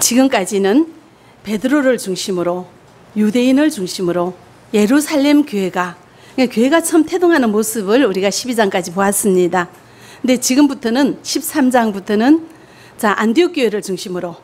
지금까지는 베드로를 중심으로 유대인을 중심으로 예루살렘 교회가 처음 태동하는 모습을 우리가 12장까지 보았습니다. 근데 지금부터는 13장부터는 안디옥 교회를 중심으로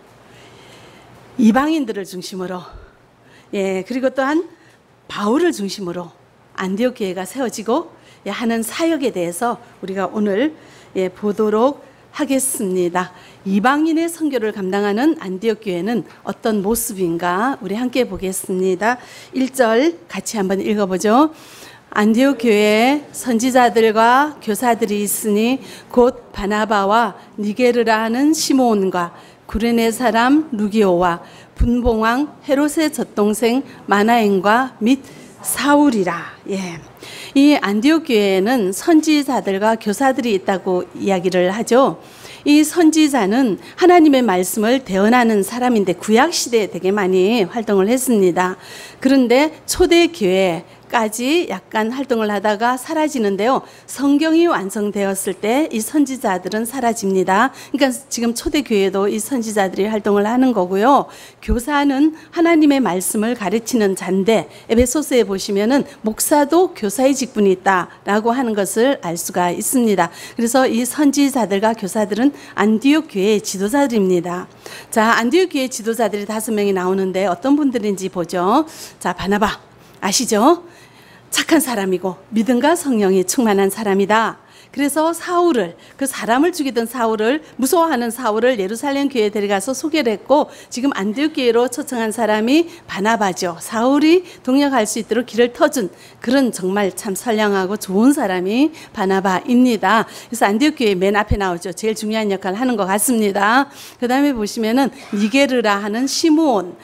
이방인들을 중심으로 그리고 또한 바울을 중심으로 안디옥 교회가 세워지고 하는 사역에 대해서 우리가 오늘 보도록 하겠습니다. 이방인의 선교를 감당하는 안디옥 교회는 어떤 모습인가 우리 함께 보겠습니다. 1절 같이 한번 읽어보죠. 안디옥 교회에 선지자들과 교사들이 있으니 곧 바나바와 니게르라 하는 시므온과 구레네 사람 루기오와 분봉왕 헤롯의 젖동생 마나엔과 및 사울이라. 이 안디옥 교회에는 선지자들과 교사들이 있다고 이야기를 하죠. 이 선지자는 하나님의 말씀을 대언하는 사람인데 구약 시대에 되게 많이 활동을 했습니다. 그런데 초대 교회까지 약간 활동을 하다가 사라지는데요. 성경이 완성되었을 때 이 선지자들은 사라집니다. 그러니까 지금 초대 교회도 이 선지자들이 활동을 하는 거고요. 교사는 하나님의 말씀을 가르치는 자인데 에베소서에 보시면은 목사도 교사의 직분이 있다라고 하는 것을 알 수가 있습니다. 그래서 이 선지자들과 교사들은 안디옥 교회의 지도자들입니다. 안디옥 교회 지도자들이 5명이 나오는데 어떤 분들인지 보죠. 바나바 아시죠? 착한 사람이고 믿음과 성령이 충만한 사람이다. 그래서 사울을, 그 사람을 죽이던 사울을, 무서워하는 사울을 예루살렘 교회에 데려가서 소개를 했고 지금 안디옥 교회로 초청한 사람이 바나바죠. 사울이 동역할 수 있도록 길을 터준 그런 정말 참 선량하고 좋은 사람이 바나바입니다. 그래서 안디옥 교회 맨 앞에 나오죠. 제일 중요한 역할을 하는 것 같습니다. 그 다음에 보시면은 니게르라 하는 시므온.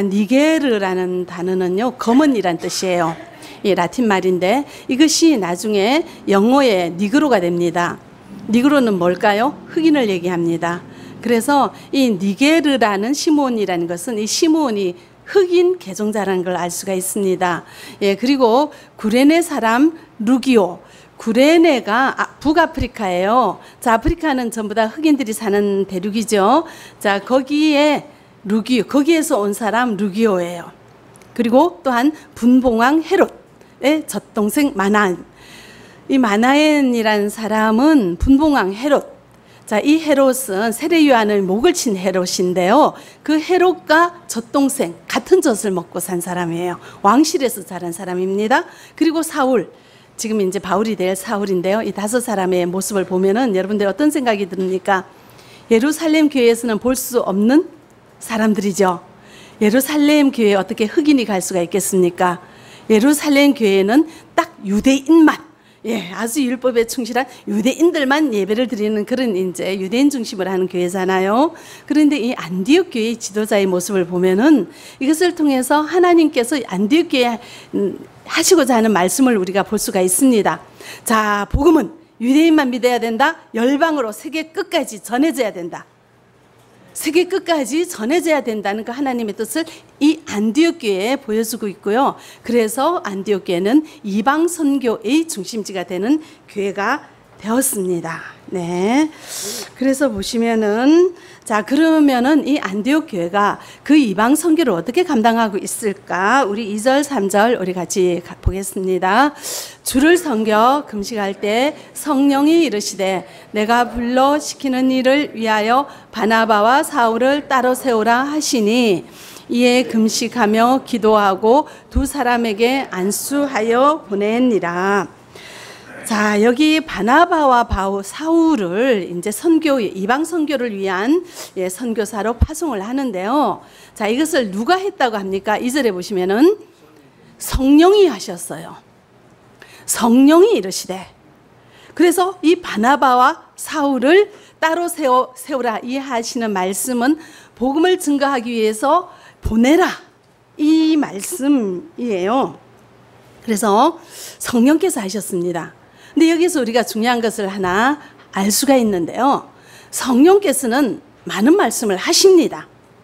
니게르라는 단어는요, 검은이란 뜻이에요. 라틴 말인데 이것이 나중에 영어의 니그로가 됩니다. 니그로는 뭘까요? 흑인을 얘기합니다. 그래서 이 니게르라는 시므온이라는 것은 이 시므온이 흑인 개종자라는 걸 알 수가 있습니다. 그리고 구레네 사람 루기오. 구레네가 북아프리카예요. 아프리카는 전부 다 흑인들이 사는 대륙이죠. 거기에 루기오, 거기에서 온 사람 루기오예요. 그리고 또한 분봉왕 헤롯의 젖동생 마나엔. 이 마나엔이라는 사람은 분봉왕 헤롯. 이 헤롯은 세례 요한의 목을 친 헤롯인데요. 그 헤롯과 젖동생 같은 젖을 먹고 산 사람이에요. 왕실에서 자란 사람입니다. 그리고 사울. 지금 이제 바울이 될 사울인데요. 이 5사람의 모습을 보면은 여러분들 어떤 생각이 듭니까? 예루살렘 교회에서는 볼 수 없는 사람들이죠. 예루살렘 교회에 어떻게 흑인이 갈 수가 있겠습니까? 예루살렘 교회는 딱 유대인만, 아주 율법에 충실한 유대인들만 예배를 드리는 그런 이제 유대인 중심으로 하는 교회잖아요. 그런데 이 안디옥 교회의 지도자의 모습을 보면은 이것을 통해서 하나님께서 안디옥 교회에 하시고자 하는 말씀을 우리가 볼 수가 있습니다. 복음은 유대인만 믿어야 된다. 열방으로 세계 끝까지 전해져야 된다. 세계 끝까지 전해져야 된다는 그 하나님의 뜻을 이 안디옥 교회에 보여주고 있고요. 그래서 안디옥 교회는 이방 선교의 중심지가 되는 교회가 되었습니다. 그래서 보시면은 그러면은 이 안디옥 교회가 그 이방 선교를 어떻게 감당하고 있을까? 우리 2절, 3절 우리 같이 보겠습니다. 주를 섬겨 금식할 때 성령이 이르시되 내가 불러 시키는 일을 위하여 바나바와 사울을 따로 세우라 하시니 이에 금식하며 기도하고 2사람에게 안수하여 보내니라. 여기 바나바와 사울을 이제 이방 선교를 위한 선교사로 파송을 하는데요. 이것을 누가 했다고 합니까? 2절에 보시면은 성령이 하셨어요. 성령이 이르시되. 그래서 이 바나바와 사울을 따로 세우라 이 하시는 말씀은 복음을 증거하기 위해서 보내라 이 말씀이에요. 그래서 성령께서 하셨습니다. 근데 여기서 우리가 중요한 것을 하나 알 수가 있는데요. 성령께서는 많은 말씀을 하십니다.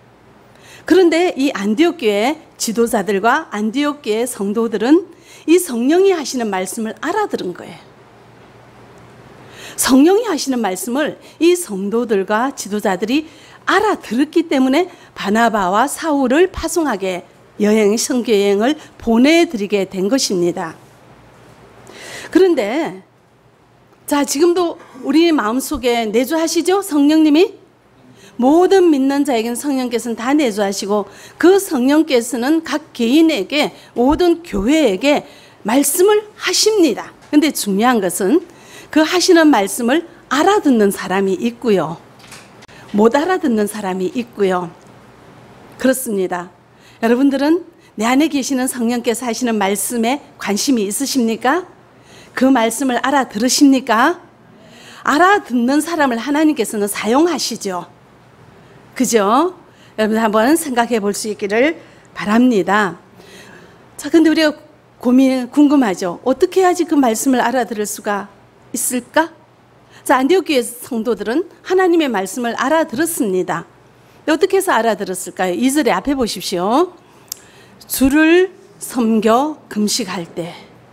그런데 이 안디옥 교회 지도자들과 안디옥 교회 성도들은 이 성령이 하시는 말씀을 알아들은 거예요. 성령이 하시는 말씀을 이 성도들과 지도자들이 알아들었기 때문에 바나바와 사울을 파송하게 선교 여행을 보내드리게 된 것입니다. 그런데 자, 지금도 우리 마음속에 내주하시죠? 성령님이 모든 믿는 자에게는 성령께서는 다 내주하시고 그 성령께서는 각 개인에게 모든 교회에게 말씀을 하십니다. 근데 중요한 것은 그 하시는 말씀을 알아듣는 사람이 있고요, 못 알아듣는 사람이 있고요. 그렇습니다. 여러분들은 내 안에 계시는 성령께서 하시는 말씀에 관심이 있으십니까? 그 말씀을 알아들으십니까? 알아듣는 사람을 하나님께서는 사용하시죠. 그죠? 여러분 한번 생각해 볼 수 있기를 바랍니다. 자, 근데 우리가 궁금하죠? 어떻게 해야지 그 말씀을 알아들을 수가 있을까? 자, 안디옥 교회 성도들은 하나님의 말씀을 알아들었습니다. 어떻게 해서 알아들었을까요? 2절에 앞에 보십시오. 주를 섬겨 금식할 때.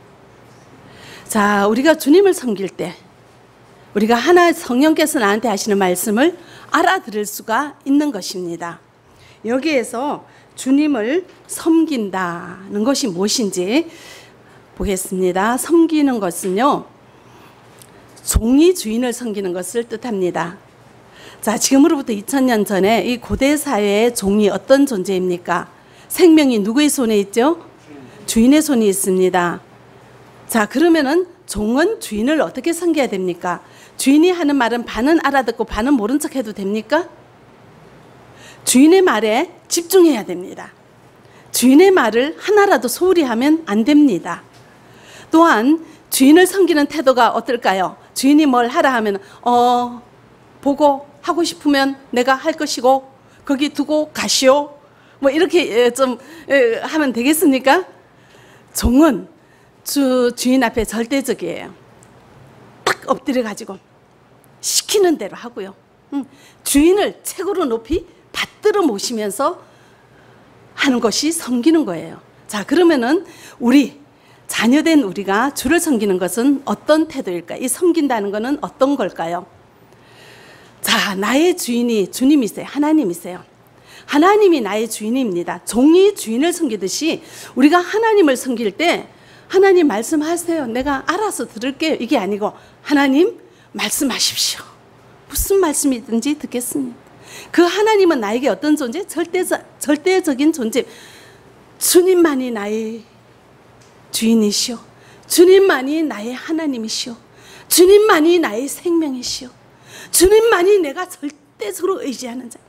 자, 우리가 주님을 섬길 때 우리가 성령께서 나한테 하시는 말씀을 알아들을 수가 있는 것입니다. 여기에서 주님을 섬긴다는 것이 무엇인지 보겠습니다. 섬기는 것은요, 종이 주인을 섬기는 것을 뜻합니다. 자, 지금으로부터 2000년 전에 이 고대 사회의 종이 어떤 존재입니까? 생명이 누구의 손에 있죠? 주인의 손이 있습니다. 자, 그러면은 종은 주인을 어떻게 섬겨야 됩니까? 주인이 하는 말은 반은 알아듣고 반은 모른 척 해도 됩니까? 주인의 말에 집중해야 됩니다. 주인의 말을 하나라도 소홀히 하면 안 됩니다. 또한 주인을 섬기는 태도가 어떨까요? 주인이 뭘 하라 하면 보고 하고 싶으면 내가 할 것이고 거기 두고 가시오, 뭐 이렇게 좀 하면 되겠습니까? 종은 주인 앞에 절대적이에요. 딱 엎드려 가지고 시키는 대로 하고요. 주인을 최고로 높이 받들어 모시면서 하는 것이 섬기는 거예요. 자, 그러면은 우리 자녀된 우리가 주를 섬기는 것은 어떤 태도일까? 이 섬긴다는 것은 어떤 걸까요? 자, 나의 주인이 주님이세요. 하나님이세요. 하나님이 나의 주인입니다. 종이 주인을 섬기듯이 우리가 하나님을 섬길 때 하나님 말씀하세요. 내가 알아서 들을게요. 이게 아니고 하나님 말씀하십시오. 무슨 말씀이든지 듣겠습니다. 그 하나님은 나에게 어떤 존재? 절대적인 존재. 주님만이 나의 주인이시오. 주님만이 나의 하나님이시오. 주님만이 나의 생명이시오. 주님만이 내가 절대적으로 의지하는 자.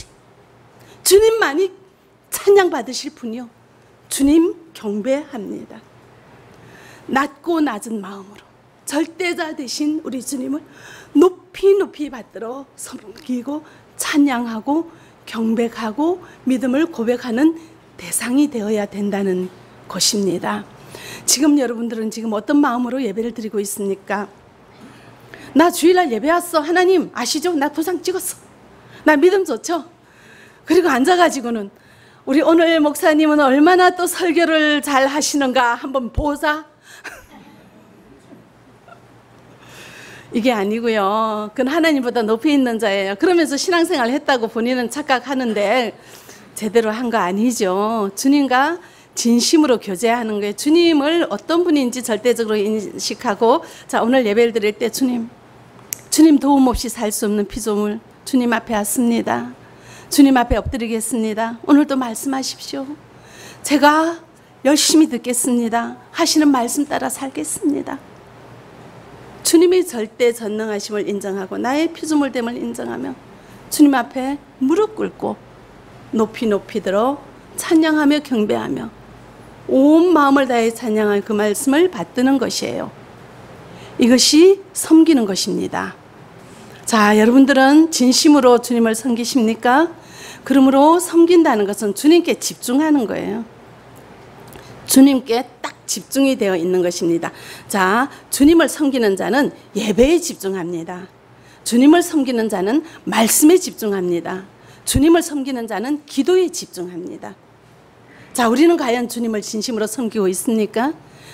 주님만이 찬양받으실 분이요. 주님 경배합니다. 낮고 낮은 마음으로 절대자 되신 우리 주님을 높이 받들어 섬기고 찬양하고 경배하고 믿음을 고백하는 대상이 되어야 된다는 것입니다. 지금 여러분들은 지금 어떤 마음으로 예배를 드리고 있습니까? 나 주일날 예배 왔어. 하나님 아시죠? 나 도장 찍었어. 나 믿음 좋죠? 그리고 앉아가지고는 우리 오늘 목사님은 얼마나 또 설교를 잘 하시는가 한번 보자. 이게 아니고요. 그건 하나님보다 높이 있는 자예요. 그러면서 신앙생활을 했다고 본인은 착각하는데 제대로 한 거 아니죠. 주님과 진심으로 교제하는 거예요. 주님을 어떤 분인지 절대적으로 인식하고, 자, 오늘 예배를 드릴 때 주님 도움 없이 살 수 없는 피조물 주님 앞에 왔습니다. 주님 앞에 엎드리겠습니다. 오늘도 말씀하십시오. 제가 열심히 듣겠습니다. 하시는 말씀 따라 살겠습니다. 주님의 절대 전능하심을 인정하고 나의 피조물됨을 인정하며 주님 앞에 무릎 꿇고 높이 들어 찬양하며 경배하며 온 마음을 다해 찬양할 그 말씀을 받드는 것이에요. 이것이 섬기는 것입니다. 자, 여러분들은 진심으로 주님을 섬기십니까? 그러므로 섬긴다는 것은 주님께 집중하는 거예요. 주님께 딱 집중이 되어 있는 것입니다. 자, 주님을 섬기는 자는 예배에 집중합니다. 주님을 섬기는 자는 말씀에 집중합니다. 주님을 섬기는 자는 기도에 집중합니다. 자, 우리는 과연 주님을 진심으로 섬기고 있습니까?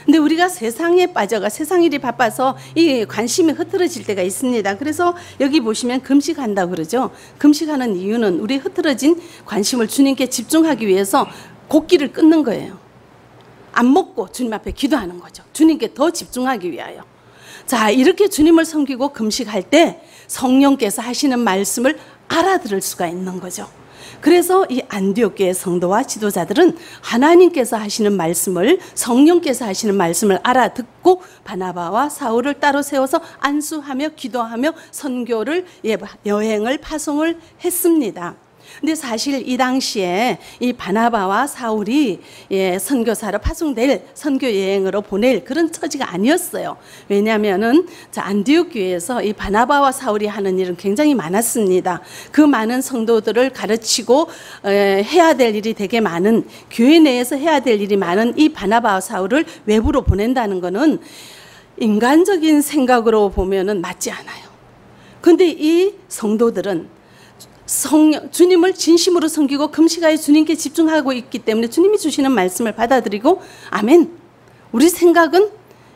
근데 우리가 세상에 빠져가 세상 일이 바빠서 이 관심이 흐트러질 때가 있습니다. 그래서 여기 보시면 금식한다고 그러죠. 금식하는 이유는 우리 흐트러진 관심을 주님께 집중하기 위해서 곡기를 끊는 거예요. 안 먹고 주님 앞에 기도하는 거죠. 주님께 더 집중하기 위하여. 자, 이렇게 주님을 섬기고 금식할 때 성령께서 하시는 말씀을 알아들을 수가 있는 거죠. 그래서 이 안디옥 교회 성도와 지도자들은 하나님께서 하시는 말씀을, 성령께서 하시는 말씀을 알아듣고 바나바와 사울을 따로 세워서 안수하며 기도하며 선교를, 여행을, 파송을 했습니다. 근데 사실 이 당시에 이 바나바와 사울이 선교사로 파송될, 선교 여행으로 보낼 그런 처지가 아니었어요. 왜냐하면은 안디옥 교회에서 이 바나바와 사울이 하는 일은 굉장히 많았습니다. 그 많은 성도들을 가르치고 해야 될 일이 되게 많은, 교회 내에서 해야 될 일이 많은 이 바나바와 사울을 외부로 보낸다는 것은 인간적인 생각으로 보면은 맞지 않아요. 근데 이 성도들은 주님을 진심으로 섬기고 금식하여 주님께 집중하고 있기 때문에 주님이 주시는 말씀을 받아들이고 아멘, 우리 생각은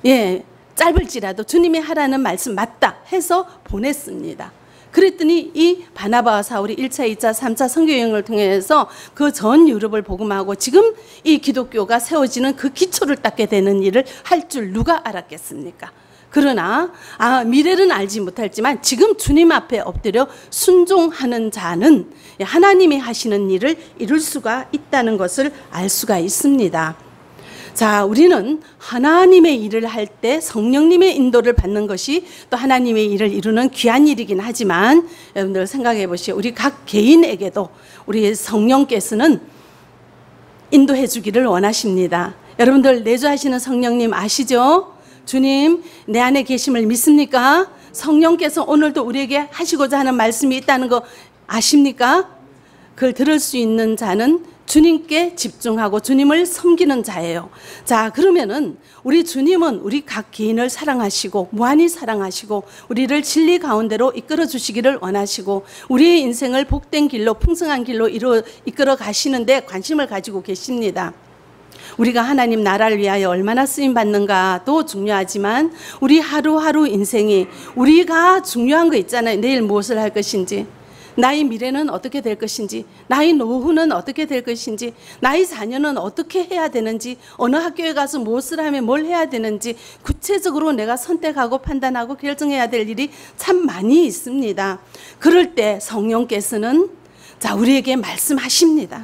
짧을지라도 주님이 하라는 말씀 맞다 해서 보냈습니다. 그랬더니 이 바나바와 사울이 1차, 2차, 3차 선교여행을 통해서 그 전 유럽을 복음하고 지금 이 기독교가 세워지는 그 기초를 닦게 되는 일을 할 줄 누가 알았겠습니까? 그러나 미래는 알지 못할지만 지금 주님 앞에 엎드려 순종하는 자는 하나님이 하시는 일을 이룰 수가 있다는 것을 알 수가 있습니다. 자, 우리는 하나님의 일을 할 때 성령님의 인도를 받는 것이 또 하나님의 일을 이루는 귀한 일이긴 하지만 여러분들 생각해 보시오. 우리 각 개인에게도 우리 성령께서는 인도해 주기를 원하십니다. 여러분들 내주하시는 성령님 아시죠? 주님, 내 안에 계심을 믿습니까? 성령께서 오늘도 우리에게 하시고자 하는 말씀이 있다는 거 아십니까? 그걸 들을 수 있는 자는 주님께 집중하고 주님을 섬기는 자예요. 자, 그러면은 우리 주님은 우리 각 개인을 사랑하시고 무한히 사랑하시고 우리를 진리 가운데로 이끌어 주시기를 원하시고 우리의 인생을 복된 길로, 풍성한 길로 이끌어 가시는데 관심을 가지고 계십니다. 우리가 하나님 나라를 위하여 얼마나 쓰임받는가도 중요하지만 우리 하루하루 인생이 우리가 중요한 거 있잖아요. 내일 무엇을 할 것인지, 나의 미래는 어떻게 될 것인지, 나의 노후는 어떻게 될 것인지, 나의 자녀는 어떻게 해야 되는지, 어느 학교에 가서 무엇을 하면 뭘 해야 되는지 구체적으로 내가 선택하고 판단하고 결정해야 될 일이 참 많이 있습니다. 그럴 때 성령께서는 우리에게 말씀하십니다.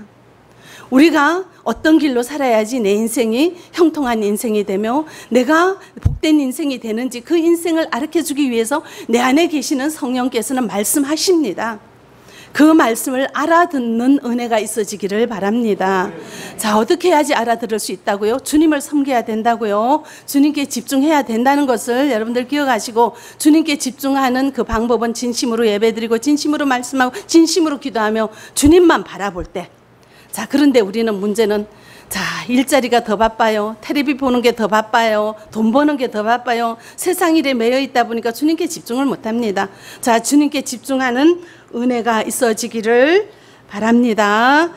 우리가 어떤 길로 살아야지 내 인생이 형통한 인생이 되며 내가 복된 인생이 되는지 그 인생을 가르쳐주기 위해서 내 안에 계시는 성령께서는 말씀하십니다. 그 말씀을 알아듣는 은혜가 있어지기를 바랍니다. 자, 어떻게 해야지 알아들을 수 있다고요? 주님을 섬겨야 된다고요. 주님께 집중해야 된다는 것을 여러분들 기억하시고 주님께 집중하는 그 방법은 진심으로 예배드리고 진심으로 말씀하고 진심으로 기도하며 주님만 바라볼 때, 자, 그런데 우리는 문제는 일자리가 더 바빠요. 텔레비 보는 게 더 바빠요. 돈 버는 게 더 바빠요. 세상 일에 매여 있다 보니까 주님께 집중을 못 합니다. 자, 주님께 집중하는 은혜가 있어지기를 바랍니다.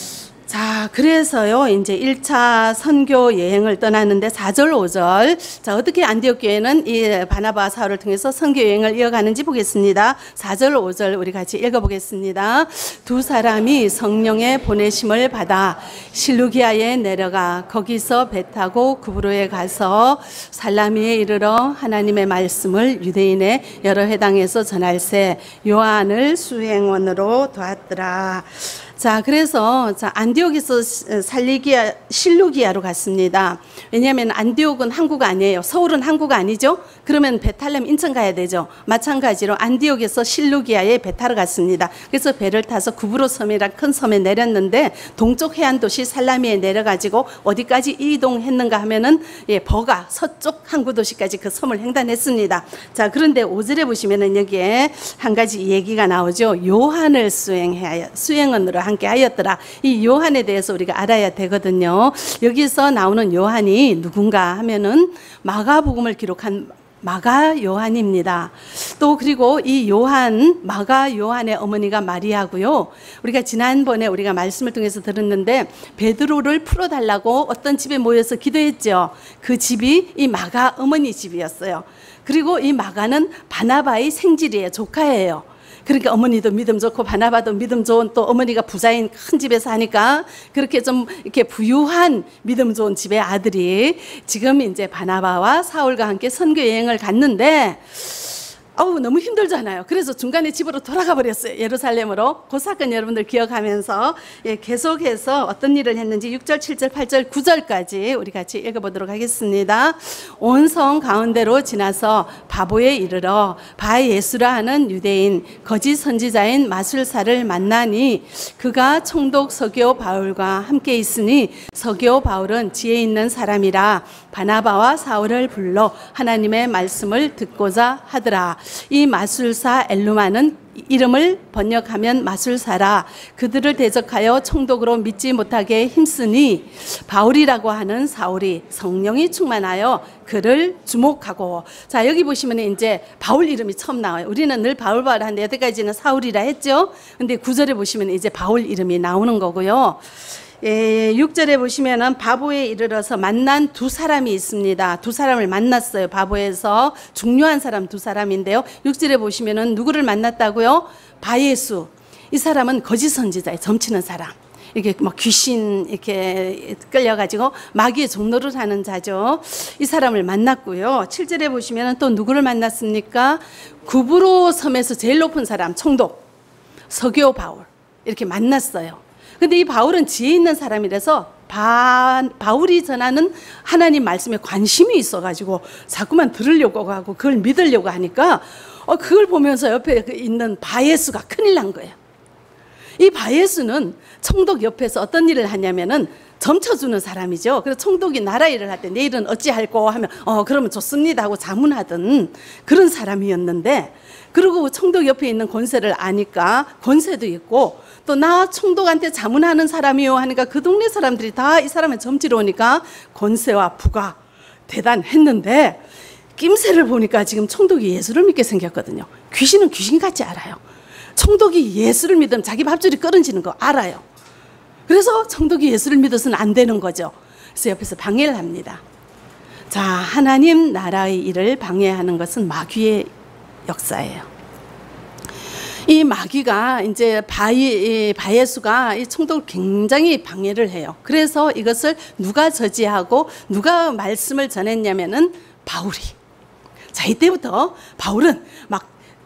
자, 그래서요, 이제 1차 선교 여행을 떠났는데 4절, 5절. 자, 어떻게 안디옥 교회는 이 바나바와 사울을 통해서 선교 여행을 이어가는지 보겠습니다. 4절, 5절 우리 같이 읽어보겠습니다. 두 사람이 성령의 보내심을 받아 실루기아에 내려가 거기서 배 타고 구브로에 가서 살라미에 이르러 하나님의 말씀을 유대인의 여러 회당에서 전할새 요한을 수행원으로 두었더라. 자, 그래서 안디옥에서 실루기아로 갔습니다. 왜냐하면 안디옥은 항구가 아니에요. 서울은 항구가 아니죠. 그러면 배 타려면 인천 가야 되죠. 마찬가지로 안디옥에서 실루기아에 배 타러 갔습니다. 그래서 배를 타서 구브로 섬이란 큰 섬에 내렸는데 동쪽 해안 도시 살라미에 내려가지고 어디까지 이동했는가 하면은 버가 서쪽 항구 도시까지 그 섬을 횡단했습니다. 자, 그런데 5절에 보시면은 여기에 한 가지 얘기가 나오죠. 요한을 수행원으로 함께 하였더라. 이 요한에 대해서 우리가 알아야 되거든요. 여기서 나오는 요한이 누군가 하면은 마가복음을 기록한 마가 요한입니다. 또 그리고 이 요한, 마가 요한의 어머니가 마리아고요. 우리가 지난번에 우리가 말씀을 통해서 들었는데 베드로를 풀어달라고 어떤 집에 모여서 기도했죠. 그 집이 이 마가 어머니 집이었어요. 그리고 이 마가는 바나바의 생질이에요. 조카예요. 그러니까 어머니도 믿음 좋고 바나바도 믿음 좋은, 또 어머니가 부자인 큰 집에서 하니까 그렇게 좀 이렇게 부유한 믿음 좋은 집의 아들이 지금 이제 바나바와 사울과 함께 선교 여행을 갔는데 너무 힘들잖아요. 그래서 중간에 집으로 돌아가 버렸어요. 예루살렘으로. 그 사건 여러분들 기억하면서 계속해서 어떤 일을 했는지 6절, 7절, 8절, 9절까지 우리 같이 읽어보도록 하겠습니다. 온 성 가운데로 지나서 바보에 이르러 바 예수라 하는 유대인 거짓 선지자인 마술사를 만나니 그가 총독 서기오 바울과 함께 있으니 서기오 바울은 지혜 있는 사람이라 바나바와 사울을 불러 하나님의 말씀을 듣고자 하더라. 이 마술사 엘루마는 이름을 번역하면 마술사라. 그들을 대적하여 총독으로 믿지 못하게 힘쓰니 바울이라고 하는 사울이 성령이 충만하여 그를 주목하고. 자, 여기 보시면 이제 바울 이름이 처음 나와요. 우리는 늘 바울 하는데 여태까지는 사울이라 했죠. 근데 9절에 보시면 이제 바울 이름이 나오는 거고요. 6절에 보시면은 바보에 이르러서 만난 두 사람이 있습니다. 두 사람을 만났어요. 바보에서 중요한 사람 두 사람인데요. 6절에 보시면은 누구를 만났다고요? 바예수. 이 사람은 거짓 선지자예요. 점치는 사람. 이렇게 막 귀신 이렇게 끌려가지고 마귀의 종노릇 하는 자죠. 이 사람을 만났고요. 7절에 보시면은 또 누구를 만났습니까? 구브로 섬에서 제일 높은 사람, 총독 서기오 바울 이렇게 만났어요. 근데 이 바울은 지혜 있는 사람이라서 바울이 전하는 하나님 말씀에 관심이 있어가지고 자꾸만 들으려고 하고 그걸 믿으려고 하니까 그걸 보면서 옆에 있는 바예수가 큰일 난 거예요. 이 바예수는 총독 옆에서 어떤 일을 하냐면은 점쳐주는 사람이죠. 그래서 총독이 나라 일을 할 때 내일은 어찌할꼬 하면 그러면 좋습니다 하고 자문하던 그런 사람이었는데, 그리고 총독 옆에 있는 권세를 아니까 권세도 있고, 또 나 총독한테 자문하는 사람이요 하니까 그 동네 사람들이 다 이 사람을 점치러 오니까 권세와 부가 대단했는데, 낌새를 보니까 지금 총독이 예수를 믿게 생겼거든요. 귀신은 귀신같이 알아요. 총독이 예수를 믿으면 자기 밥줄이 끊어지는 거 알아요. 그래서 총독이 예수를 믿어서는 안 되는 거죠. 그래서 옆에서 방해를 합니다. 자, 하나님 나라의 일을 방해하는 것은 마귀의 역사예요. 이 마귀가 이제 바예수가 이 총독을 굉장히 방해를 해요. 그래서 이것을 누가 저지하고 누가 말씀을 전했냐면은 바울이. 자, 이때부터 바울은 막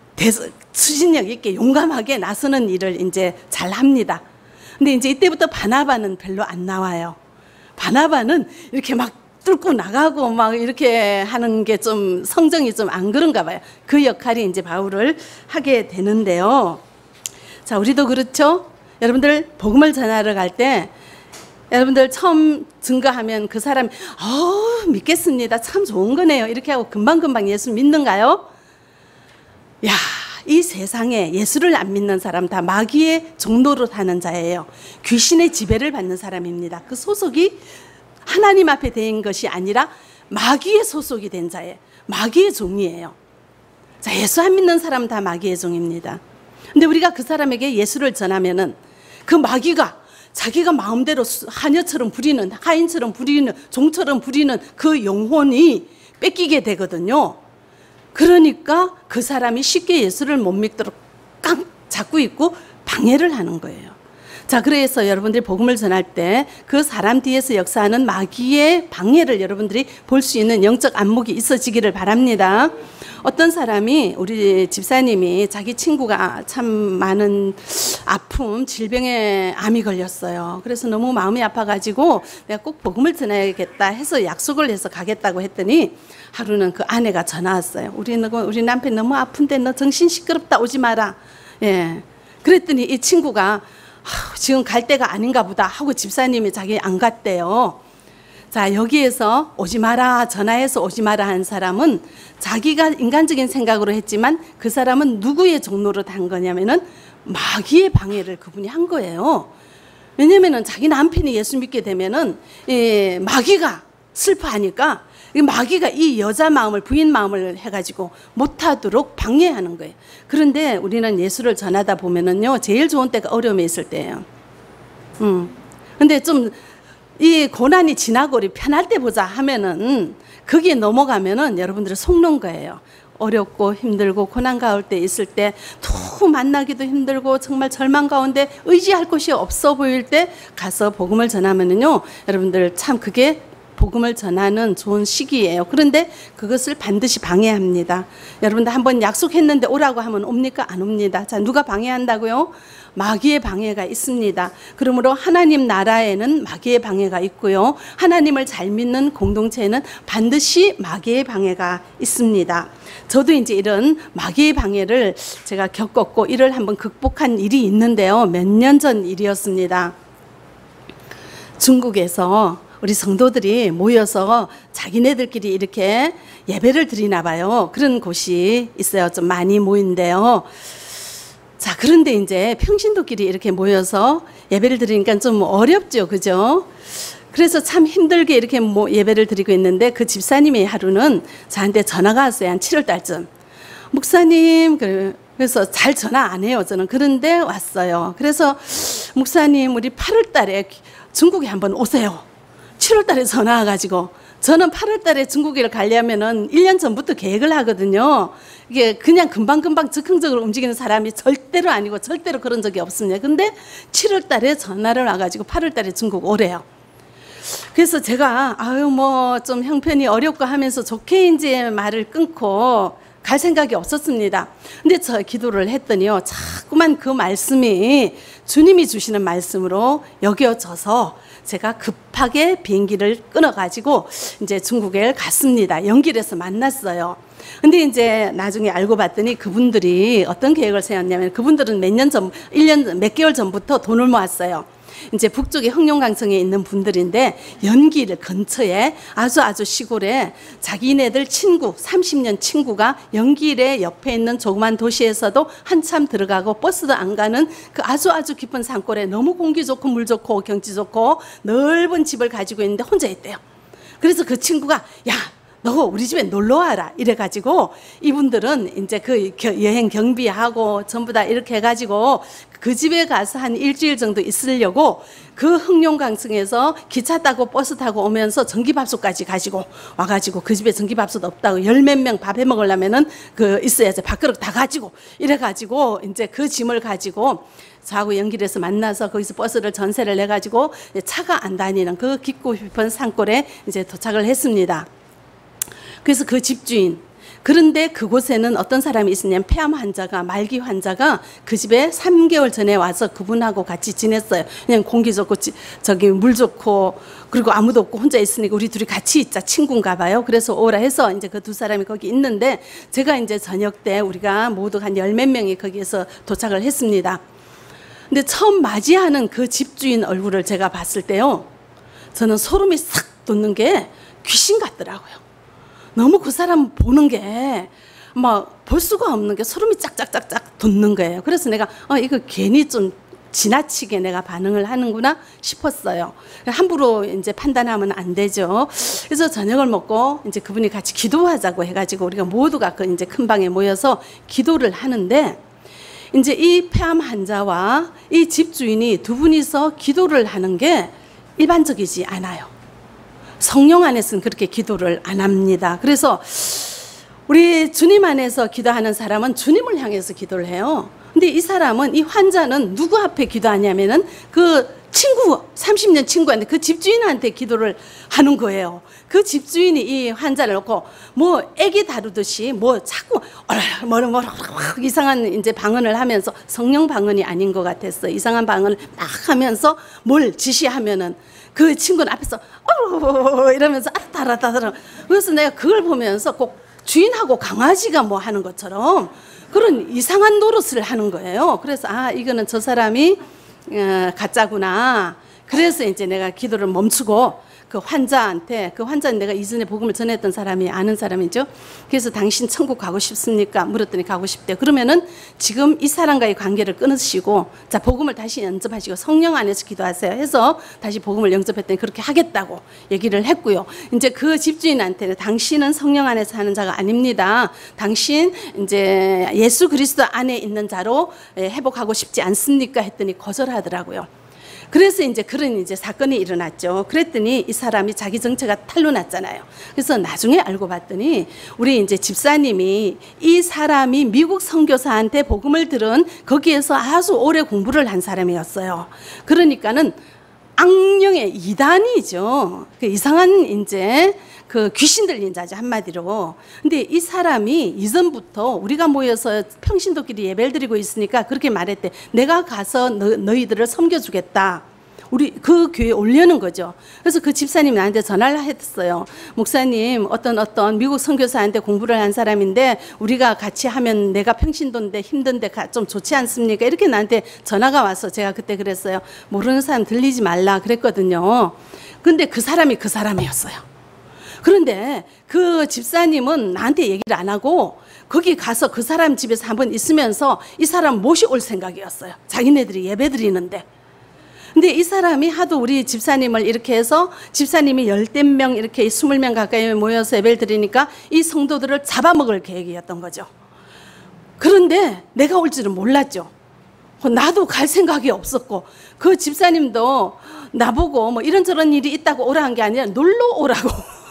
추진력 있게 용감하게 나서는 일을 이제 잘 합니다. 근데 이제 이때부터 바나바는 별로 안 나와요. 바나바는 이렇게 막 뚫고 나가고 막 이렇게 하는 게 좀 성정이 좀 안 그런가 봐요. 그 역할이 이제 바울을 하게 되는데요. 자, 우리도 그렇죠? 여러분들 복음을 전하러 갈 때 여러분들 처음 증거하면 그 사람이 믿겠습니다. 참 좋은 거네요. 이렇게 하고 금방금방 예수 믿는가요? 야, 이 세상에 예수를 안 믿는 사람 다 마귀의 종노릇 하는 자예요. 귀신의 지배를 받는 사람입니다. 그 소속이 하나님 앞에 된 것이 아니라 마귀의 소속이 된 자예요. 마귀의 종이에요. 자, 예수 안 믿는 사람 다 마귀의 종입니다. 근데 우리가 그 사람에게 예수를 전하면은 그 마귀가 자기가 마음대로 하녀처럼 부리는, 하인처럼 부리는, 종처럼 부리는 그 영혼이 뺏기게 되거든요. 그러니까 그 사람이 쉽게 예수를 못 믿도록 깡 잡고 있고 방해를 하는 거예요. 자, 그래서 여러분들이 복음을 전할 때 그 사람 뒤에서 역사하는 마귀의 방해를 여러분들이 볼 수 있는 영적 안목이 있어지기를 바랍니다. 어떤 사람이, 우리 집사님이 자기 친구가 참 많은 아픔, 질병에 암이 걸렸어요. 그래서 너무 마음이 아파가지고 내가 꼭 복음을 전해야겠다 해서 약속을 해서 가겠다고 했더니 하루는 그 아내가 전화 왔어요. 우리 남편 너무 아픈데 너 정신 시끄럽다 오지 마라. 예. 그랬더니 이 친구가 지금 갈 때가 아닌가 보다 하고 집사님이 자기 안 갔대요. 자, 여기에서 오지 마라, 전화해서 오지 마라 한 사람은 자기가 인간적인 생각으로 했지만 그 사람은 누구의 종로로 한 거냐면은 마귀의 방해를 그분이 한 거예요. 왜냐면은 자기 남편이 예수 믿게 되면은 마귀가 슬퍼하니까 이 마귀가 이 여자 마음을, 부인 마음을 해가지고 못하도록 방해하는 거예요. 그런데 우리는 예수를 전하다 보면은요, 제일 좋은 때가 어려움에 있을 때예요. 근데 좀 이 고난이 지나고 우리 편할 때 보자 하면은, 거기에 넘어가면은 여러분들은 속는 거예요. 어렵고 힘들고 고난 가울 때 있을 때, 너무 만나기도 힘들고 정말 절망 가운데 의지할 곳이 없어 보일 때 가서 복음을 전하면은요, 여러분들 참 그게 복음을 전하는 좋은 시기예요. 그런데 그것을 반드시 방해합니다. 여러분들 한번 약속했는데 오라고 하면 옵니까? 안 옵니다. 자, 누가 방해한다고요? 마귀의 방해가 있습니다. 그러므로 하나님 나라에는 마귀의 방해가 있고요, 하나님을 잘 믿는 공동체에는 반드시 마귀의 방해가 있습니다. 저도 이제 이런 마귀의 방해를 제가 겪었고 이를 한번 극복한 일이 있는데요, 몇 년 전 일이었습니다. 중국에서 우리 성도들이 모여서 자기네들끼리 이렇게 예배를 드리나 봐요. 그런 곳이 있어요. 좀 많이 모인데요. 자, 그런데 이제 평신도끼리 이렇게 모여서 예배를 드리니까 좀 어렵죠, 그죠? 그래서 참 힘들게 이렇게 예배를 드리고 있는데, 그 집사님이 하루는 저한테 전화가 왔어요. 한 7월 달쯤. 목사님, 그래서 잘 전화 안 해요, 저는. 그런데 왔어요. 그래서 목사님, 우리 8월 달에 중국에 한번 오세요. 7월 달에 전화 와가지고, 저는 8월 달에 중국에 가려면은 1년 전부터 계획을 하거든요. 이게 그냥 금방금방 즉흥적으로 움직이는 사람이 절대로 아니고, 절대로 그런 적이 없습니다. 근데 7월 달에 전화를 와가지고 8월 달에 중국 오래요. 그래서 제가 뭐 좀 형편이 어렵고 하면서 좋게 이제 말을 끊고 갈 생각이 없었습니다. 근데 저 기도를 했더니요, 자꾸만 그 말씀이 주님이 주시는 말씀으로 여겨져서 제가 급하게 비행기를 끊어가지고 이제 중국에 갔습니다. 연길에서 만났어요. 근데 이제 나중에 알고 봤더니 그분들이 어떤 계획을 세웠냐면, 그분들은 몇 년 전, 1년, 몇 개월 전부터 돈을 모았어요. 이제 북쪽의 흑룡강성에 있는 분들인데, 연길 근처에 아주 시골에 자기네들 친구, 30년 친구가 연길에 옆에 있는 조그만 도시에서도 한참 들어가고 버스도 안 가는 그 아주 깊은 산골에 너무 공기 좋고 물 좋고 경치 좋고 넓은 집을 가지고 있는데 혼자 있대요. 그래서 그 친구가, 야, 너 우리 집에 놀러 와라 이래가지고, 이분들은 이제 그 여행 경비하고 전부 다 이렇게 해가지고 그 집에 가서 한 일주일 정도 있으려고 그 흑룡강성에서 기차 타고 버스 타고 오면서 전기밥솥까지 가지고 와가지고, 그 집에 전기밥솥 없다고 열 몇 명 밥 해 먹으려면은 그 있어야지, 밥그릇 다 가지고 이래가지고 이제 그 짐을 가지고 저하고 연길에서 만나서 거기서 버스를 전세를 내가지고 차가 안 다니는 그 깊고 깊은 산골에 이제 도착을 했습니다. 그래서 그 집주인, 그런데 그곳에는 어떤 사람이 있었냐면, 폐암 환자가, 말기 환자가 그 집에 3개월 전에 와서 그분하고 같이 지냈어요. 그냥 공기 좋고 저기 물 좋고, 그리고 아무도 없고 혼자 있으니까 우리 둘이 같이 있자, 친구인가 봐요. 그래서 오라 해서 이제 그 두 사람이 거기 있는데, 제가 이제 저녁 때 우리가 모두 한 10몇 명이 거기에서 도착을 했습니다. 근데 처음 맞이하는 그 집주인 얼굴을 제가 봤을 때요, 저는 소름이 싹 돋는 게 귀신 같더라고요. 너무 그 사람 보는 게 막 볼 수가 없는 게 소름이 짝짝짝짝 돋는 거예요. 그래서 내가 이거 괜히 좀 지나치게 내가 반응을 하는구나 싶었어요. 함부로 이제 판단하면 안 되죠. 그래서 저녁을 먹고 이제 그분이 같이 기도하자고 해가지고 우리가 모두가 그 이제 큰 방에 모여서 기도를 하는데, 이제 이 폐암 환자와 이 집주인이 두 분이서 기도를 하는 게 일반적이지 않아요. 성령 안에서는 그렇게 기도를 안 합니다. 그래서 우리 주님 안에서 기도하는 사람은 주님을 향해서 기도를 해요. 근데 이 사람은, 이 환자는 누구 앞에 기도하냐면은 그 친구, 30년 친구한테, 그 집주인한테 기도를 하는 거예요. 그 집주인이 이 환자를 놓고 뭐 애기 다루듯이 뭐 자꾸 이상한 이제 방언을 하면서, 성령 방언이 아닌 것 같았어. 이상한 방언을 막 하면서 뭘 지시하면은 그 친구는 앞에서 이러면서 알았다. 그래서 내가 그걸 보면서 꼭 주인하고 강아지가 뭐 하는 것처럼 그런 이상한 노릇을 하는 거예요. 그래서 이거는 저 사람이 가짜구나. 그래서 이제 내가 기도를 멈추고 그 환자한테, 그 환자는 내가 이전에 복음을 전했던 사람이 아는 사람이죠. 그래서 당신 천국 가고 싶습니까? 물었더니 가고 싶대요. 그러면은 지금 이 사람과의 관계를 끊으시고 자, 복음을 다시 영접하시고 성령 안에서 기도하세요 해서 다시 복음을 영접했더니 그렇게 하겠다고 얘기를 했고요. 이제 그 집주인한테는 당신은 성령 안에서 사는 자가 아닙니다. 당신 이제 예수 그리스도 안에 있는 자로 회복하고 싶지 않습니까? 했더니 거절하더라고요. 그래서 이제 그런 이제 사건이 일어났죠. 그랬더니 이 사람이 자기 정체가 탄로 났잖아요. 그래서 나중에 알고 봤더니 우리 이제 집사님이 이 사람이 미국 선교사한테 복음을 들은 거기에서 아주 오래 공부를 한 사람이었어요. 그러니까는 악령의 이단이죠. 그 이상한 이제 그 귀신 들린 자죠, 한마디로. 근데 이 사람이 이전부터 우리가 모여서 평신도끼리 예배를 드리고 있으니까 그렇게 말했대. 내가 가서 너희들을 섬겨주겠다. 우리 그 교회에 올려는 거죠. 그래서 그 집사님이 나한테 전화를 했어요. 목사님, 어떤 미국 선교사한테 공부를 한 사람인데 우리가 같이 하면 내가 평신도인데 힘든데 좀 좋지 않습니까? 이렇게 나한테 전화가 와서 제가 그때 그랬어요. 모르는 사람 들리지 말라 그랬거든요. 근데 그 사람이 그 사람이었어요. 그런데 그 집사님은 나한테 얘기를 안 하고 거기 가서 그 사람 집에서 한번 있으면서 이 사람 모셔올 생각이었어요. 자기네들이 예배 드리는데. 근데 이 사람이 하도 우리 집사님을 이렇게 해서 집사님이 10명 이렇게 20명 가까이 모여서 예배를 드리니까 이 성도들을 잡아먹을 계획이었던 거죠. 그런데 내가 올 줄은 몰랐죠. 나도 갈 생각이 없었고 그 집사님도 나보고 뭐 이런저런 일이 있다고 오라 한 게 아니라 놀러 오라고.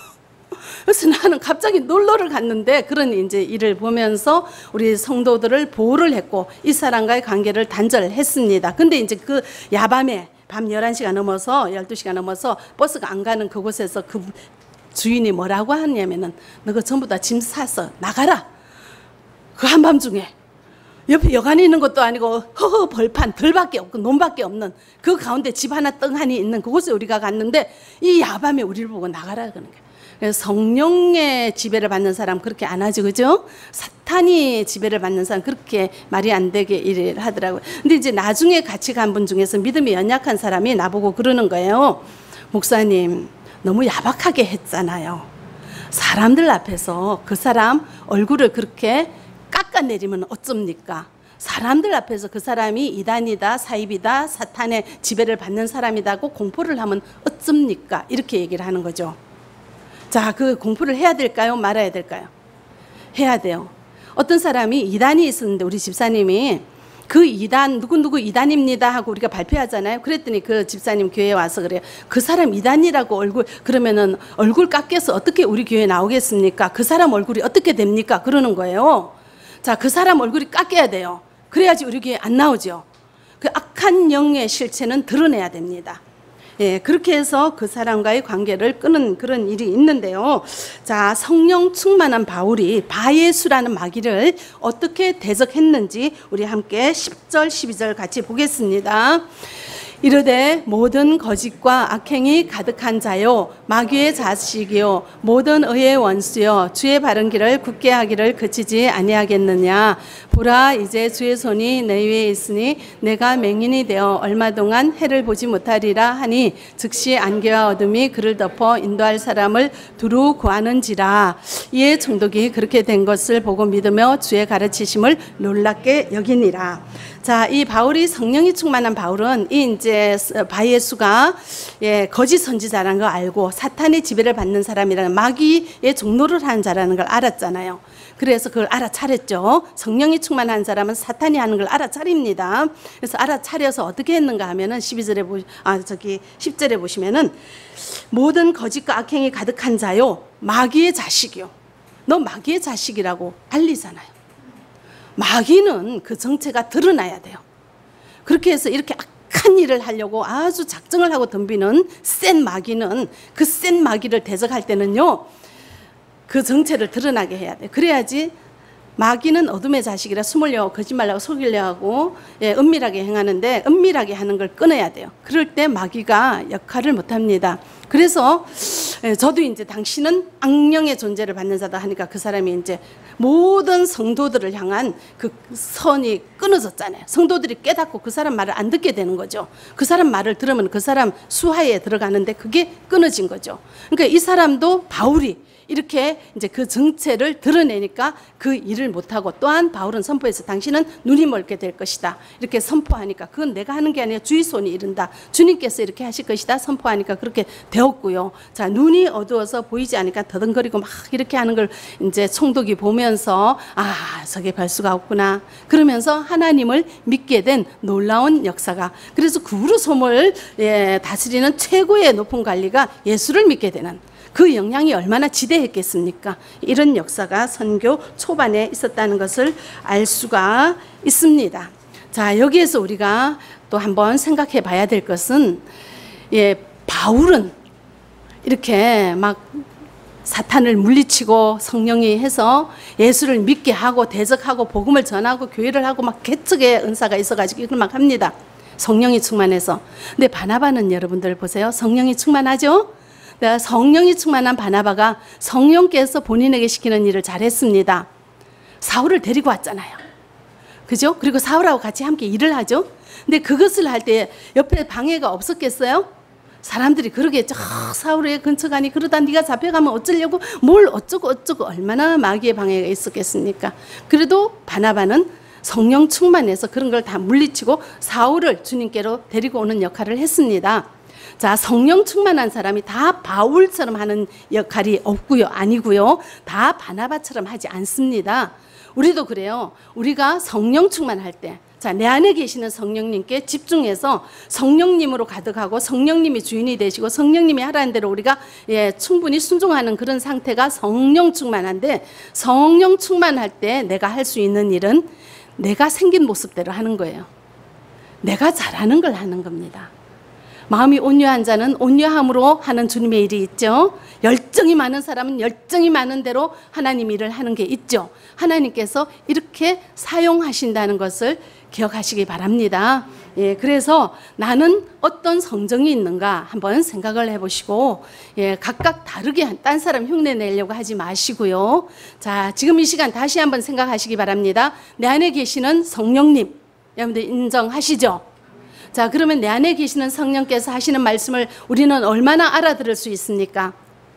그래서 나는 갑자기 놀러를 갔는데 그런 이제 일을 보면서 우리 성도들을 보호를 했고 이 사람과의 관계를 단절했습니다. 근데 이제 그 야밤에 밤 11시가 넘어서 12시가 넘어서 버스가 안 가는 그곳에서 그 주인이 뭐라고 하냐면은 너 그거 전부 다 짐 싸서 나가라. 그 한밤중에 옆에 여관이 있는 것도 아니고 허허 벌판 들밖에 없고 논밖에 없는 그 가운데 집 하나 떵하니 있는 그곳에 우리가 갔는데 이 야밤에 우리를 보고 나가라 그러는 거예요. 그래서 성령의 지배를 받는 사람 그렇게 안 하죠, 그죠? 사탄이 지배를 받는 사람 그렇게 말이 안 되게 일을 하더라고요. 근데 이제 나중에 같이 간 분 중에서 믿음이 연약한 사람이 나보고 그러는 거예요. 목사님, 너무 야박하게 했잖아요. 사람들 앞에서 그 사람 얼굴을 그렇게 깎아내리면 어쩝니까? 사람들 앞에서 그 사람이 이단이다, 사입이다, 사탄의 지배를 받는 사람이다고 공포를 하면 어쩝니까? 이렇게 얘기를 하는 거죠. 자, 그 공부를 해야 될까요? 말아야 될까요? 해야 돼요. 어떤 사람이 이단이 있었는데 우리 집사님이 그 이단 누구 이단입니다 하고 우리가 발표하잖아요. 그랬더니 그 집사님 교회에 와서 그래요. 그 사람 이단이라고 그러면은 얼굴 깎여서 어떻게 우리 교회에 나오겠습니까? 그 사람 얼굴이 어떻게 됩니까? 그러는 거예요. 자, 그 사람 얼굴이 깎여야 돼요. 그래야지 우리 교회에 안 나오죠. 그 악한 영의 실체는 드러내야 됩니다. 예, 그렇게 해서 그 사람과의 관계를 끊은 그런 일이 있는데요. 자, 성령 충만한 바울이 바예수라는 마귀를 어떻게 대적했는지 우리 함께 10절, 12절 같이 보겠습니다. 이르되 모든 거짓과 악행이 가득한 자요 마귀의 자식이요 모든 의의 원수요 주의 바른 길을 굳게 하기를 그치지 아니하겠느냐. 보라, 이제 주의 손이 내 위에 있으니 내가 맹인이 되어 얼마 동안 해를 보지 못하리라 하니 즉시 안개와 어둠이 그를 덮어 인도할 사람을 두루 구하는지라. 이에 총독이 그렇게 된 것을 보고 믿으며 주의 가르치심을 놀랍게 여기니라. 자, 이 바울이 성령이 충만한 바울은 이 이제 바예수가 거짓 선지자라는 걸 알고 사탄의 지배를 받는 사람이라는 마귀의 종노를 하는 자라는 걸 알았잖아요. 그래서 그걸 알아차렸죠. 성령이 충만한 사람은 사탄이 하는 걸 알아차립니다. 그래서 알아차려서 어떻게 했는가 하면은 10절에 보시면은 모든 거짓과 악행이 가득한 자요 마귀의 자식이요. 너 마귀의 자식이라고 알리잖아요. 마귀는 그 정체가 드러나야 돼요. 그렇게 해서 이렇게 악한 일을 하려고 아주 작정을 하고 덤비는 센 마귀는 그 센 마귀를 대적할 때는요 그 정체를 드러나게 해야 돼요. 그래야지 마귀는 어둠의 자식이라 숨으려고 거짓말하고 속이려 하고 은밀하게 행하는데 은밀하게 하는 걸 끊어야 돼요. 그럴 때 마귀가 역할을 못합니다. 그래서 저도 이제 당신은 악령의 존재를 받는 자다 하니까 그 사람이 이제 모든 성도들을 향한 그 선이 끊어졌잖아요. 성도들이 깨닫고 그 사람 말을 안 듣게 되는 거죠. 그 사람 말을 들으면 그 사람 수하에 들어가는데 그게 끊어진 거죠. 그러니까 이 사람도 바울이 이렇게 이제 그 정체를 드러내니까 그 일을 못하고, 또한 바울은 선포해서 당신은 눈이 멀게 될 것이다 이렇게 선포하니까, 그건 내가 하는 게 아니라 주의 손이 이른다, 주님께서 이렇게 하실 것이다 선포하니까 그렇게 되었고요. 자, 눈이 어두워서 보이지 않으니까 더듬거리고 막 이렇게 하는 걸 이제 총독이 보면서 저게 별 수가 없구나 그러면서 하나님을 믿게 된 놀라운 역사가, 그래서 구루솜을 다스리는 최고의 높은 관리가 예수를 믿게 되는, 그 영향이 얼마나 지대했겠습니까? 이런 역사가 선교 초반에 있었다는 것을 알 수가 있습니다. 자, 여기에서 우리가 또 한번 생각해 봐야 될 것은, 바울은 이렇게 막 사탄을 물리치고 성령이 해서 예수를 믿게 하고 대적하고 복음을 전하고 교회를 하고 막 개척의 은사가 있어가지고 이걸 막 합니다. 성령이 충만해서. 근데 바나바는 여러분들 보세요. 성령이 충만하죠? 성령이 충만한 바나바가 성령께서 본인에게 시키는 일을 잘했습니다. 사울을 데리고 왔잖아요. 그죠? 그리고 사울하고 같이 함께 일을 하죠. 근데 그것을 할 때 옆에 방해가 없었겠어요? 사람들이 그러겠죠. 사울의 근처 가니 그러다 네가 잡혀가면 어쩌려고, 뭘 어쩌고 얼마나 마귀의 방해가 있었겠습니까? 그래도 바나바는 성령 충만해서 그런 걸 다 물리치고 사울을 주님께로 데리고 오는 역할을 했습니다. 자, 성령 충만한 사람이 다 바울처럼 하는 역할이 없고요, 아니고요, 다 바나바처럼 하지 않습니다. 우리도 그래요. 우리가 성령 충만할 때, 자, 내 안에 계시는 성령님께 집중해서 성령님으로 가득하고 성령님이 주인이 되시고 성령님이 하라는 대로 우리가 충분히 순종하는 그런 상태가 성령 충만한데, 성령 충만할 때 내가 할 수 있는 일은 내가 생긴 모습대로 하는 거예요. 내가 잘하는 걸 하는 겁니다. 마음이 온유한 자는 온유함으로 하는 주님의 일이 있죠. 열정이 많은 사람은 열정이 많은 대로 하나님 일을 하는 게 있죠. 하나님께서 이렇게 사용하신다는 것을 기억하시기 바랍니다. 그래서 나는 어떤 성정이 있는가 한번 생각을 해보시고, 각각 다르게 딴 사람 흉내 내려고 하지 마시고요. 자, 지금 이 시간 다시 한번 생각하시기 바랍니다. 내 안에 계시는 성령님, 여러분들 인정하시죠? 자, 그러면 내 안에 계시는 성령께서 하시는 말씀을 우리는 얼마나 알아들을 수 있습니까?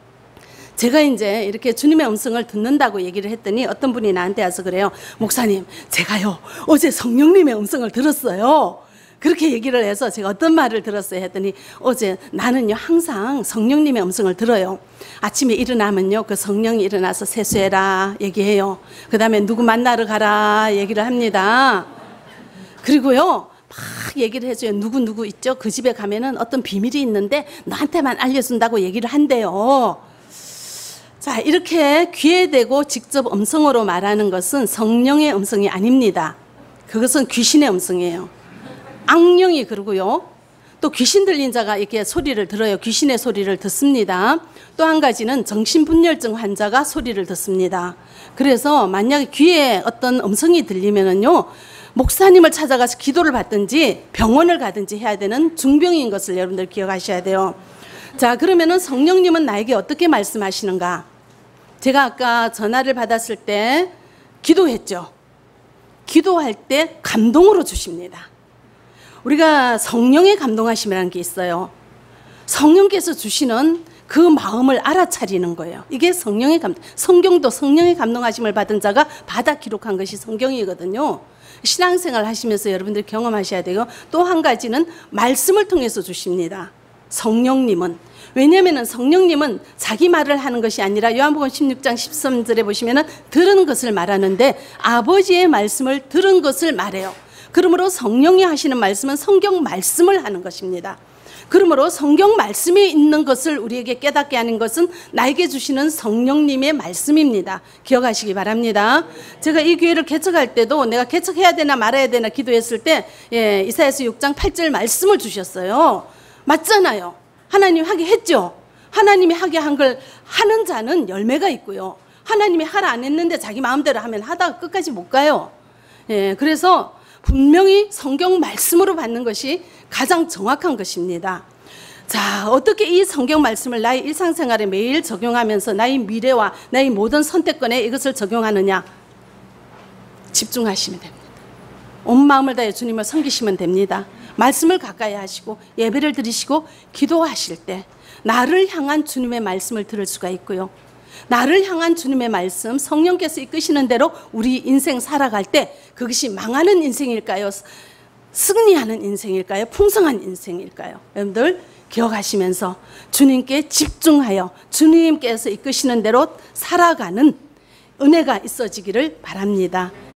제가 이제 이렇게 주님의 음성을 듣는다고 얘기를 했더니 어떤 분이 나한테 와서 그래요. 목사님, 제가요 어제 성령님의 음성을 들었어요. 그렇게 얘기를 해서 제가 어떤 말을 들었어요 했더니, 어제 나는요 항상 성령님의 음성을 들어요. 아침에 일어나면요 그 성령이 일어나서 세수해라 얘기해요. 그 다음에 누구 만나러 가라 얘기를 합니다. 그리고요 막 얘기를 해줘요. 누구 있죠? 그 집에 가면은 어떤 비밀이 있는데 너한테만 알려준다고 얘기를 한대요. 자, 이렇게 귀에 대고 직접 음성으로 말하는 것은 성령의 음성이 아닙니다. 그것은 귀신의 음성이에요. 악령이 그러고요. 또 귀신 들린 자가 이렇게 소리를 들어요. 귀신의 소리를 듣습니다. 또 한 가지는 정신분열증 환자가 소리를 듣습니다. 그래서 만약에 귀에 어떤 음성이 들리면은요, 목사님을 찾아가서 기도를 받든지 병원을 가든지 해야 되는 중병인 것을 여러분들 기억하셔야 돼요. 자, 그러면은 성령님은 나에게 어떻게 말씀하시는가? 제가 아까 전화를 받았을 때 기도했죠. 기도할 때 감동으로 주십니다. 우리가 성령의 감동하심이라는 게 있어요. 성령께서 주시는 그 마음을 알아차리는 거예요. 이게 성령의 감동. 성경도 성령의 감동하심을 받은 자가 받아 기록한 것이 성경이거든요. 신앙생활 하시면서 여러분들 경험하셔야 되고, 또 한 가지는 말씀을 통해서 주십니다. 성령님은. 왜냐하면 성령님은 자기 말을 하는 것이 아니라 요한복음 16장 13절에 보시면 들은 것을 말하는데 아버지의 말씀을 들은 것을 말해요. 그러므로 성령이 하시는 말씀은 성경 말씀을 하는 것입니다. 그러므로 성경 말씀에 있는 것을 우리에게 깨닫게 하는 것은 나에게 주시는 성령님의 말씀입니다. 기억하시기 바랍니다. 제가 이 교회를 개척할 때도 내가 개척해야 되나 말아야 되나 기도했을 때 이사야서 6장 8절 말씀을 주셨어요. 맞잖아요. 하나님 하게 했죠. 하나님이 하게 한 걸 하는 자는 열매가 있고요. 하나님이 하라 안 했는데 자기 마음대로 하면 하다가 끝까지 못 가요. 그래서 분명히 성경 말씀으로 받는 것이 가장 정확한 것입니다. 자, 어떻게 이 성경 말씀을 나의 일상생활에 매일 적용하면서 나의 미래와 나의 모든 선택권에 이것을 적용하느냐? 집중하시면 됩니다. 온 마음을 다해 주님을 섬기시면 됩니다. 말씀을 가까이 하시고 예배를 드리시고 기도하실 때 나를 향한 주님의 말씀을 들을 수가 있고요. 나를 향한 주님의 말씀, 성령께서 이끄시는 대로 우리 인생 살아갈 때 그것이 망하는 인생일까요? 승리하는 인생일까요? 풍성한 인생일까요? 여러분들 기억하시면서 주님께 집중하여 주님께서 이끄시는 대로 살아가는 은혜가 있어지기를 바랍니다.